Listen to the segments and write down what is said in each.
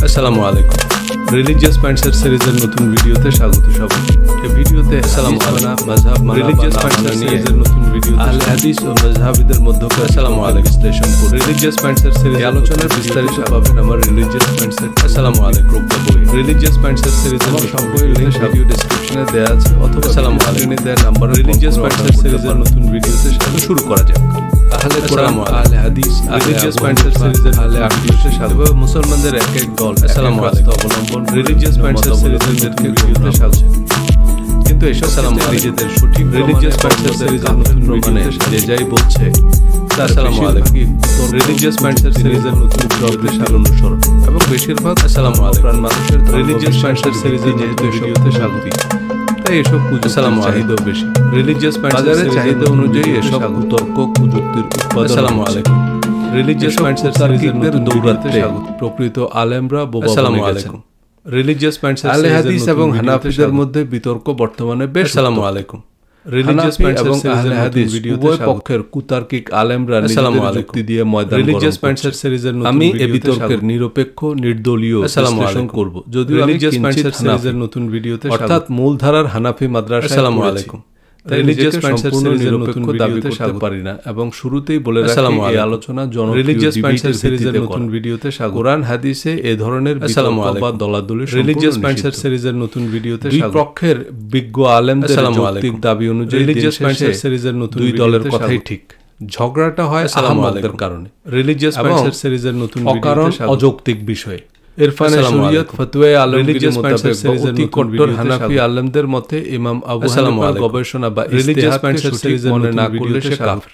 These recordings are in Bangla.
আসসালামু আলাইকুম। রিলিজিয়াস পয়েন্টসের সিরিজের নতুন ভিডিওতে স্বাগত সবাইকে। এই ভিডিওতে আসসালামু আলাইকুম মাযহাব রিলিজিয়াস পয়েন্টসের সিরিজের নতুন ভিডিও আহলে হাদিস ও মাযহাবীদের মধ্যকার আসসালামু আলাইকুম বিশ্লেষণ করব। রিলিজিয়াস পয়েন্টসের সিরিজ আলোচনার বিস্তারিত পাবেন আমার রিলিজিয়াস পয়েন্টসের আসসালামু আলাইকুম বই। রিলিজিয়াস পয়েন্টসের সিরিজের সম্পূর্ণ লিংক ভিডিও ডেসক্রিপশনে দেওয়া আছে অথবা আসসালামু আলাইকুম দেওয়া নাম্বার রিলিজিয়াস পয়েন্টসের সিরিজের নতুন ভিডিওতে শুরু করা যাক। আহলে কোরআন আহলে হাদিস রিলিজিয়াস পয়েন্টসের সিরিজের আহলে হাদিসে স্বাগত। মুসলমানদের এক এক দল আসসালামু আলাইকুম অবলম্বন রিলিজিয়াস পয়েন্টসের সিরিজের ভিডিওতে স্বাগত। কিন্তু এসব সালামু নিজেদের সঠিক রিলিজিয়াস পয়েন্টসের সিরিজের নতুন প্রমাণে যে যাই বলছে আসসালামু আলাইকুম রিলিজিয়াস পয়েন্টসের সিরিজের নতুন প্রবৃত্তির অনুসরণ এবং বেশিরভাগ আসসালামু আলাইকুম মানুষের রিলিজিয়াস পয়েন্টসের সিরিজে যেহেতু ভিডিওতে স্বাগত, তাই এসব আসসালামু চাহিদাও বেশি। রিলিজিয়াস বাজারের চাহিদা অনুযায়ী এসব তর্ক প্রযুক্তির উৎপাদন আসসালামু আলাইকুম রিলিজিয়াস পয়েন্টসের সিরিজের দৌড়াতে স্বাগত। প্রকৃত আলেমরা বোবা আসসালামু আলাইকুম রিলিজিয়াস পয়েন্টসের আহলে হাদিস এবং হানাফিদের মধ্যে বিতর্ক বর্তমানে বেশ আসসালামু আলাইকুম রিলিজিয়াস পয়েন্টসের উভয় পক্ষের কুতার্কিক আলেমরা নিজেদের যুক্তি দিয়ে ময়দান রিলিজিয়াস পয়েন্টসের সিরিজের আমি এই বিতর্কের নিরপেক্ষ নির্দলীয় বিশ্লেষণ করব। যদিও রিলিজিয়াস পয়েন্টসের সিরিজের নতুন ভিডিওতে অর্থাৎ মূলধারার হানাফি মাদ্রাসা আসসালামু আলাইকুম রিলিজিয়াস পয়েন্টসের সিরিজের নতুন দাবি করতে পারি না এবং শুরুতেই বলে রাখি এই আলোচনা রিলিজিয়াস পয়েন্টসের সিরিজের নতুন ভিডিওতে কোরআন হাদিসে এই ধরনের বিতর্ক বা দলাদলি রিলিজিয়াস পয়েন্টসের সিরিজের নতুন ভিডিওতে পক্ষের বিজ্ঞ আলেমদের যৌক্তিক দাবি অনুযায়ী রিলিজিয়াস পয়েন্টসের সিরিজের নতুন দুই দলের কথাই ঠিক। ঝগড়াটা হয় আহমদের কারণে রিলিজিয়াস পয়েন্টসের সিরিজের নতুন অকারণ অযৌক্তিক বিষয়। ইরফানে শরীয়ত ফতোয়া আলমগীরের মোতাবেক অতি কট্টর হানাফি আলেমদের মতে ইমাম আবু হানিফার গবেষণা বা রিলিজিয়াস পয়েন্টসের সিরিজের মনে না করলে সে কাফের।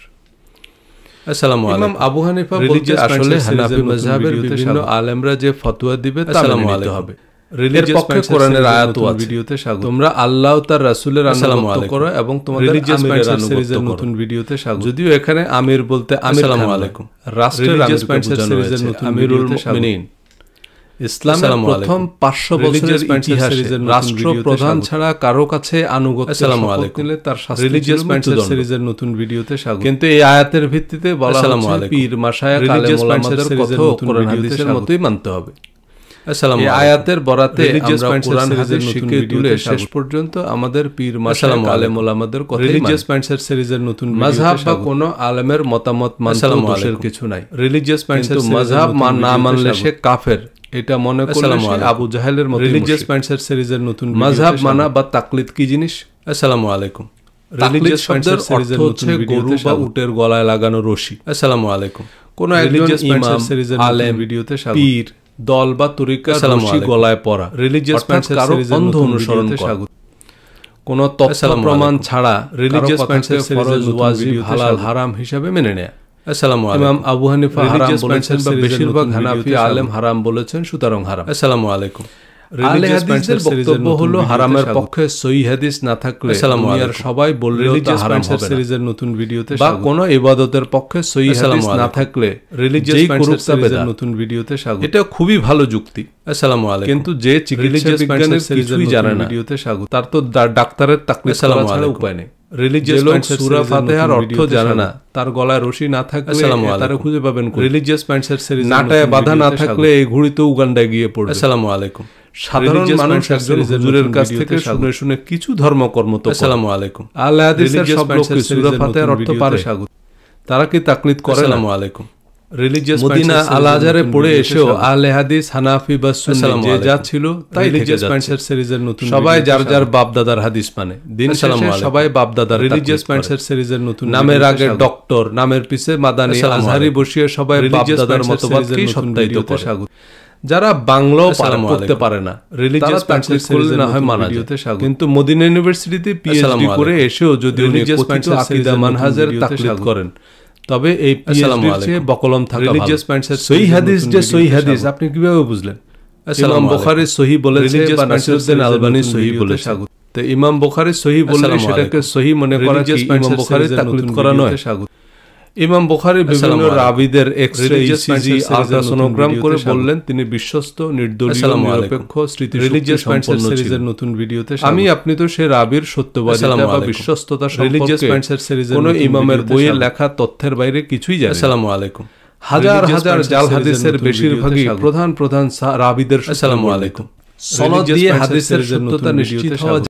আসসালামু আলাইকুম। ইমাম আবু হানিফা রিলিজিয়াস আসলে হানাফি মাযহাবের বিভিন্ন আলেমরা যে ফতোয়া দিবে তা মানতে হবে। রিলিজিয়াস পয়েন্টসের কোরআনের আয়াত ও ভিডিওতে স্বাগত। তোমরা আল্লাহ ও তার রাসূলের আনুগত্য করো এবং তোমাদের রিলিজিয়াস পয়েন্টসের সিরিজের নতুন ভিডিওতে স্বাগত। যদিও এখানে আমির বলতে আসসালামু আলাইকুম রাষ্ট্রের রিলিজিয়াস পয়েন্টসের সিরিজের নতুন আমিরুল মুমিনিন ইসলামের প্রথম 500 বছরের ইতিহাসে রাষ্ট্রপ্রধান ছাড়া কারো কাছে আনুগত্য নিলে তার রিলিজিয়াস পয়েন্টসের সিরিজের নতুন ভিডিওতে স্বাগত। কিন্তু এই আয়াতের ভিত্তিতে বলা হচ্ছে পীর মাশায়েখ আলেম ওলামাদের কথা কোরআন হাদিসের মতই মানতে হবে। এই আয়াতের বরাতে আমরা কোরআন হাদিস শিখে তুলে শেষ পর্যন্ত আমাদের পীর মাশায়েখ আলেম ওলামাদের কথা রিলিজিয়াস পয়েন্টসের সিরিজের নতুন মাযহাব বা কোনো আলেমের মতামত মানতে দোষের কিছু নাই। রিলিজিয়াস পয়েন্টসের মাযহাব না মানলে সে কাফের এটা মনে করলে আবু জাহেলের মতো। রিলিজিয়াস পয়েন্টসের সিরিজের নতুন মাযহাব মানা বা তাকলিদ কি জিনিস? আসসালামু আলাইকুম রিলিজিয়াস পয়েন্টসের সিরিজের নতুন গরু বা উটের গলায় লাগানো রশি। আসসালামু আলাইকুম কোন একজন ইমাম আলেম ভিডিওতে পীর দল বা তরিকার রশি গলায় পরা রিলিজিয়াস পয়েন্টসের সিরিজের অন্ধ অনুসরণ স্বাগত। কোন তথ্য প্রমাণ ছাড়া রিলিজিয়াস পয়েন্টসের সিরিজের ওয়াজিব হালাল হারাম হিসাবে মেনে নেয়া। আসসালামু আলাইকুম ইমাম আবু হানিফা হারাম বলেছেন বা বেশিরভাগ হানাফি আলেম হারাম বলেছেন সুতরাং হারাম। আসসালামু আলাইকুম রিলিজিয়াস পয়েন্টসের বক্তব্য হলো হারামের পক্ষে সহিহ হাদিস না থাকলে দুনিয়ার সবাই বললেও তা হারাম হবে। সিরিজের নতুন ভিডিওতে বা কোন ইবাদতের পক্ষে সহিহ হাদিস না থাকলে রিলিজিয়াস পয়েন্টসের সিরিজের নতুন ভিডিওতে স্বাগত। এটা খুবই ভালো যুক্তি। আসসালামু আলাইকুম কিন্তু যে চিকিৎসা বিজ্ঞানের কিছুই জানে না ভিডিওতে স্বাগত, তার তো ডাক্তারের তাকলিদ ছাড়া উপায় নেই। রিলিজিয়াস পয়েন্টসের সূরা ফাতিহার অর্থ জানে না, তার গলায় রশি না থাকলে তারে খুঁজে পাবেন। রিলিজিয়াস পয়েন্টসের সিরিজ নাটায় বাধা না থাকলে এই ঘুড়িতে উগান্ডায় গিয়ে পড়বে। আসসালামু আলাইকুম সাধারণ মানুষ একজন হুজুরের কাছ থেকে শুনে শুনে কিছু ধর্মকর্ম তো আসসালামু আলাইকুম আহলে হাদিসের সব লোক সূরা ফাতিহার অর্থ পারে স্বাগত, তারা কি তাকলিদ করে? আসসালামু আলাইকুম রিলিজিয়াস মদিনা আল আজহারে পড়ে এসেও আহলে হাদিস হানাফি বা সুন্নি যে যা ছিল তাই রিলিজিয়াস পয়েন্টসের সিরিজের নতুন সবাই যার যার বাপ দাদার হাদিস মানে দিন শেষে সবাই বাপ দাদার রিলিজিয়াস পয়েন্টসের সিরিজের নতুন নামের আগে ডক্টর নামের পিছে মাদানি আজহারি বসিয়ে সবাই বাপ দাদার মতবাদকেই সত্যায়িত করে স্বাগত। যারা বাংলাও পড়তে পারে না রিলিজিয়াস পয়েন্টসের সিরিজে না হয় মানা যায়, কিন্তু মদিনা ইউনিভার্সিটিতে পিএইচডি করে এসেও যদি রিলিজিয়াস পয়েন্টসের আকীদা মানহাজের তাকলিদ করেন তবে এই পিএইচডির চেয়ে বকলম থাকা রিলিজিয়াস পয়েন্টসের সহিহ হাদিস যে সহিহ হাদিস আপনি কিভাবে বুঝলেন? ইমাম বুখারী সহিহ বলেছে বা নাসিরউদ্দিন আলবানী সহিহ বলেছে, তো ইমাম বুখারী সহিহ বললে সেটাকে সহিহ মনে করা কি ইমাম বুখারী তাকলিদ করা নয়? ইমাম বুখারী বিভিন্ন রাবীদের এক্স-রে ইসিজি আল্ট্রাসোনোগ্রাম করে বললেন তিনি বিশ্বস্ত নির্দলীয় নিরপেক্ষ রিলিজিয়াস পয়েন্টসের সিরিজের নতুন ভিডিওতে আমি আপনি তো সেই রাবীর সত্যবাদিতা বা বিশ্বস্ততা রিলিজিয়াস পয়েন্টসের সিরিজের কোন ইমামের বইয়ে লেখা তথ্যের বাইরে কিছুই জানেন। আসসালামু আলাইকুম হাজার হাজার জাল হাদিসের বেশিরভাগই প্রধান রাবীদের। আসসালামু আলাইকুম। সনদ দিয়ে হাদিসের সত্যতা নিশ্চিত হওয়া